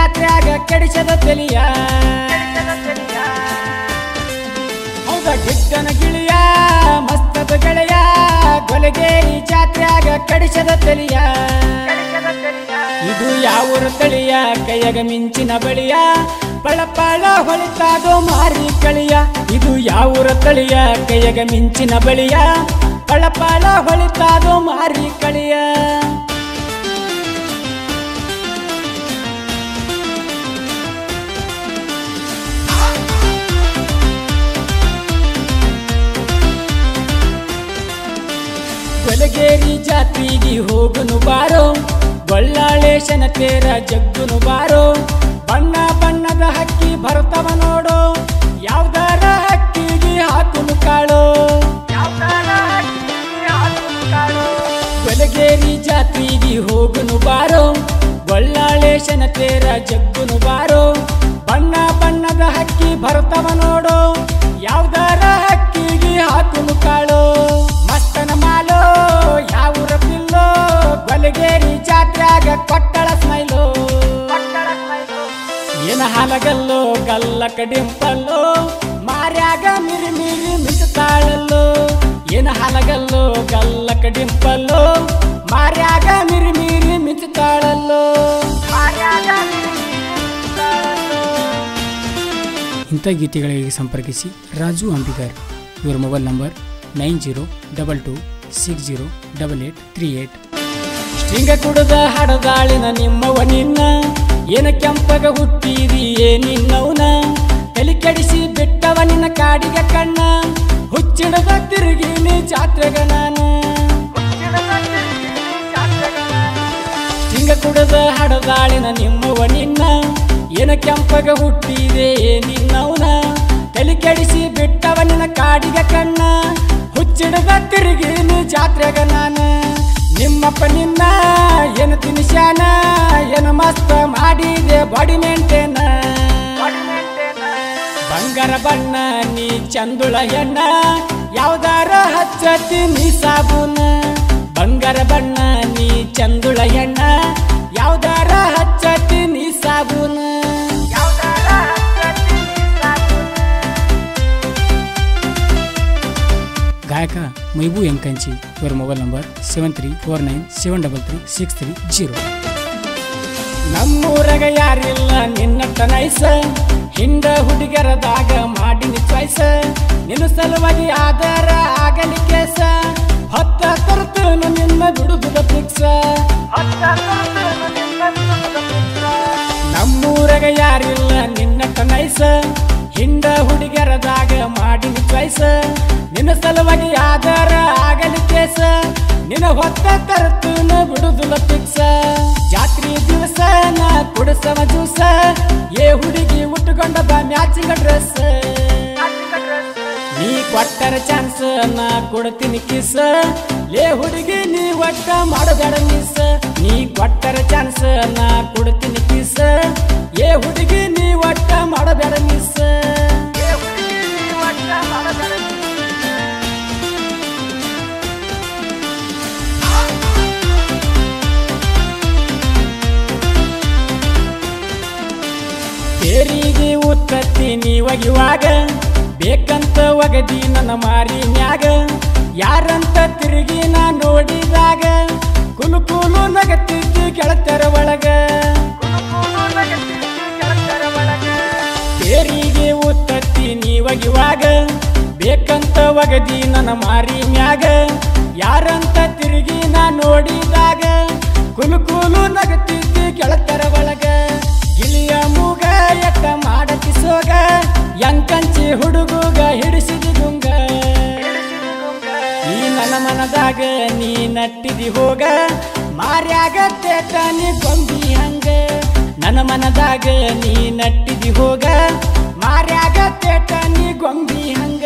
ಜಾತ್ರ್ಯಾಗ ಕೆಡಿಸದ ತಲಿಯ ಹೌದ ಗಿಡ್ಡನ ಗಿಳಿಯ ಮಸ್ತದ ಗೆಳೆಯ ಗೊಲಗೇರಿ ಜಾತ್ರ್ಯಾಗ ಕೆಡಿಸದ ತಲಿಯ ಇದು ಯಾವೂರ ತಳಿಯ ಕೈಯಾಗ ಮಿಂಚಿನ ಬಳಿಯ ಪಳಪಳ ಹೊಳಿತಾದೋ ಮಾರಿ ಕಳಿಯ ಇದು ಯಾವೂರ ತಳಿಯ ಕೈಯಾಗ ಮಿಂಚಿನ ಬಳಿಯ ಪಳಪಳ ಹೊಳಿತಾದೋ ಮಾರಿ ಕಳಿಯ ಗೊಲಗೇರಿ ಜಾತ್ರೆಗೆ ಹೋಗುನು ಬಾರೋ ಗೊಳ್ಳಾಳೇಶನ ತೇರ ಜಗ್ಗುನು ಬಾರೋ ಬಣ್ಣ ಬಣ್ಣದ ಹಕ್ಕಿ ಬರ್ತವ ನೋಡು ಯಾವ್ದಾರ ಹಕ್ಕಿಗೆ ಹಾಕುನು ಕಾಳು ಗೊಲಗೇರಿ ಜಾತ್ರೆಗೆ ಹೋಗುನು ಬಾರೋ ಗೊಳ್ಳಾಳೇಶನ ತೇರ ಜಗ್ಗುನು ಬಾರೋ ಬಣ್ಣ ಬಣ್ಣದ ಹಕ್ಕಿ ಬರ್ತವ ನೋಡು ಯಾವ್ದಾರ ಹಕ್ಕಿಗೆ ಹಾಕುನು ಕಾಳು ಮಸ್ತನ ಮಾಲೋ ಯಾವೂರ ಪಿಲ್ಲೋ ಗೊಲಗೇರಿ ಜಾತ್ರ್ಯಾಗ ಕೊಟ್ಟಳ ಸ್ಮೈಲು ಏನ ಹಾಲಗಲ್ಲೋ ಗಲ್ಲ ಕಡಿಂಪಲ್ಲೋ ಮಾರ್ಯಾಗ ಮಿರಿ ಮಿರಿ ಮಿಸುತ್ತಾಳಲ್ಲೋ ಏನ ಹಾಲಗಲ್ಲೋ ಗಲ್ಲ ಕಡಿಂಪಲ್ಲೋ ಮಾರ್ಯಾಗ ಮಿರಿ ಮಿರಿ ಮಿಸುತ್ತಾಳಲ್ಲೋ ಇಂಥ ಗೀತೆಗಳಿಗೆ ಸಂಪರ್ಕಿಸಿ ರಾಜು ಅಂಬಿಗರ್ ಇವರ ಮೊಬೈಲ್ ನಂಬರ್ 9022608838. ಸ್ಟ್ರಿಂಗ ಕುಡದ ಹಡದಾಳಿನ ನಿಮ್ಮವ ನಿನ್ನ ಏನ ಕೆಂಪಗ ಹುಟ್ಟಿದಿ ನಿನ್ನವನ ತಲೆ ಕೆಡಿಸಿ ಬಿಟ್ಟವ ನಿನ್ನ ಕಾಡಿಗ ಕಣ್ಣ ಹುಚ್ಚಿಡದ ತಿರುಗಿನಿ ಜಾತ್ರೆಗ ನಾನು ಸ್ಟ್ರಿಂಗ ಕುಡದ ಹಡದಾಳಿನ ನಿಮ್ಮವ ನಿನ್ನ ಏನ ಕೆಂಪಗ ಹುಟ್ಟಿದೆ ನಿನ್ನವನ ತಲೆ ಕೆಡಿಸಿ ಬಿಟ್ಟವ ನಿನ್ನ ಕಾಡಿಗ ಕಣ್ಣ ಹುಚ್ಚಿಡದ ತಿರುಗಿನಿ ಜಾತ್ರೆಗ ನಾನು ನಿಮ್ಮಪ್ಪ ನಿನ್ನ ಏನು ತಿನಿಸ್ಯಾನ ಏನು ಮಸ್ತ ಮಾಡಿದೆ ಬಾಡಿ ಮೇಂಟೇನ ಬಂಗಾರ ಬಣ್ಣ ನೀ ಚಂದುಳ ಹೆಣ್ಣ ಯಾವ್ದಾರ ಹಚ್ಚತಿ ನೀ ಸಾಬೂನ ಬಂಗಾರ ಬಣ್ಣ ನೀ ಚಂದುಳ ಹೆಣ್ಣ ಯಾವ್ದಾರ ಹಚ್ಚತಿ ನೀ ಸಾಬೂನ ಗಾಯಕ ಮೈಬೂ ಎಂಕಂಚಿ ಇವರ ಮೊಬೈಲ್ ನಂಬರ್ 7349733630. ನಮ್ಮೂರಾಗ ಯಾರಿಲ್ಲ ನಿನ್ನಟ್ಟ ನೈಸ ಹಿಂದ ಹುಡುಗರದಾಗ ಮಾಡಿನಿ ಚಾಯ್ಸ ನಿನ್ನ ಸಲುವಾಗಿ ಆಧಾರ ಆಗಲಿ ಕೇಸ ಹೊತ್ತ ತರ್ತನು ನಿನ್ನ ಬಿಡುವುದ ಫಿಕ್ಸ ನಮ್ಮೂರಾಗ ಯಾರಿಲ್ಲ ನಿನ್ನಟ್ಟ ನೈಸ ಹಿಂದ ಹುಡುಗರದಾಗ ಮಾಡಿನಿ ಚಾಯ್ಸ ನಿನ್ನ ಸಲುವಾಗಿ ಆಧಾರ ಆಗಲಿ ಕೇಸ ನಿನ್ನ ಹೊತ್ತ ತರ್ತನು ಬಿಡುವುದಿಲ್ಲ ಫಿಕ್ಸ ಜಾತ್ರೆ ದಿವಸ ನಾ ಕುಡಸವ ಜ್ಯೂಸ ಏ ಹುಡುಗಿ ಉಟ್ಟುಕೊಂಡ ಬಾ ಮ್ಯಾಚಿಂಗ್ ಡ್ರೆಸ್ ನೀ ಕೊಟ್ಟರ ಚಾನ್ಸ್ ನಾ ಕೊಡ್ತೀನಿ ಕಿಸ್ ಲೇ ಹುಡುಗಿ ನೀ ಒಟ್ಟ ಮಾಡಬೇಡ ಮಿಸ್ ನೀ ಕೊಟ್ಟರ ಚಾನ್ಸ್ ನಾ ಕೊಡ್ತೀನಿ ಕಿಸ್ ಏ ಹುಡುಗಿ ನೀ ಒಟ್ಟ ಮಾಡಬೇಡ ಮಿಸ್ ತೇರಿಗೆ ಉತ್ತತ್ತಿ ನೀ ಒಗಿವಾಗ ಬೇಕಂತ ಒಗದಿ ನನ್ನ ಮಾರಿ ಮ್ಯಾಗ ಯಾರಂತ ತಿರುಗಿ ನಾ ನೋಡಿದಾಗ ಕುಲು ಕುಲು ನಗತಿದ್ದಿ ಗೆಳತರ ಒಳಗ ತೇರಿಗೆ ಉತ್ತತ್ತಿ ನೀ ಒಗಿವಾಗ ಬೇಕಂತ ಒಗದಿ ನನ್ನ ಮಾರಿ ಮ್ಯಾಗ ಯಾರಂತ ತಿರುಗಿ ನಾ ನೋಡಿದಾಗ ಕುಲು ಕುಲು ನಗತಿದ್ದಿ ಗೆಳತರ ಒಳಗ ಗಿಳಿಯ ಮೂಗ ಎಟ್ಟ ಮಾಡತಿ ಸೋಗ ಎಂಕಂಚಿ ಹುಡುಗುಗ ಹಿಡಿಸಿದಿ ಗುಂಗ ಈ ನನ್ನ ಮನದಾಗ ನೀ ನಟ್ಟಿದಿ ಹೋಗ ಮಾರ್ಯಾಗ ತೇಟ ನೀ ಗೊಂಬಿ ಹಂಗ ನನ್ನ ಮನದಾಗ ನೀ ನಟ್ಟಿದಿ ಹೋಗ ಮಾರ್ಯಾಗ ತೇಟ ನೀ ಗೊಂಬಿ ಹಂಗ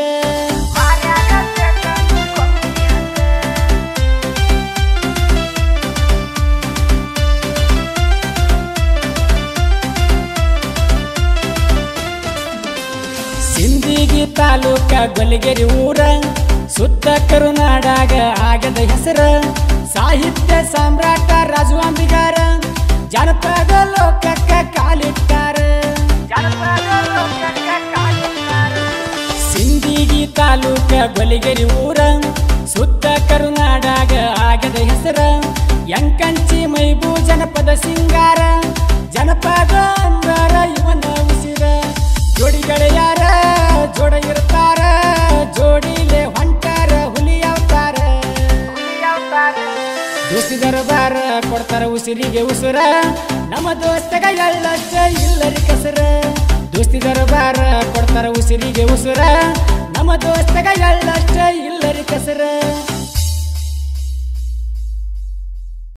ಸಿಂದಗಿ ತಾಲೂಕ ಗೊಲಗೇರಿ ಊರ ಸುತ್ತ ಕರುನಾಡಾಗ ಆಗದ ಹೆಸರ ಸಾಹಿತ್ಯ ಸಾಮ್ರಾಟ ರಾಜು ಅಂಬಿಗಾರ ಜನಪದ ಲೋಕಕ್ಕ ಕಾಲಿಟ್ಟ ಗೊಲಿಗೆರಿ ಊರ ಸುತ್ತ ಕರುನಾಡಾಗ ಆಗದ ಹೆಸರ ಎಂಕಂಚಿ ಮೈಬೂ ಜನಪದ ಸಿಂಗಾರ ಜನಪದ ಅಂದರ ಇವನ ಉಸಿರ ಜೋಡಿಗಳ ಯಾರ ಜೋಡ ಇರ್ತಾರ ಜೋಡಿಲೆ ಹೊಂಟಾರ ಹುಲಿ ಅವತಾರ ದೋಸ್ತಿ ದರಬಾರ ಕೊಡ್ತಾರ ಉಸಿರಿಗೆ ಉಸುರ ನಮ್ಮ ದೋಸ್ತಗ ಎಳ್ಳಷ್ಟ ಇಲ್ಲರಿ ಕಸರ ದೋಸ್ತಿ ದರಬಾರ ಕೊಡ್ತಾರ ಉಸಿರಿಗೆ ಉಸುರ ನಮ್ಮ ದೋಸ್ತಗ ಎಳ್ಳಷ್ಟ ಇಲ್ಲರಿ ಕಸರ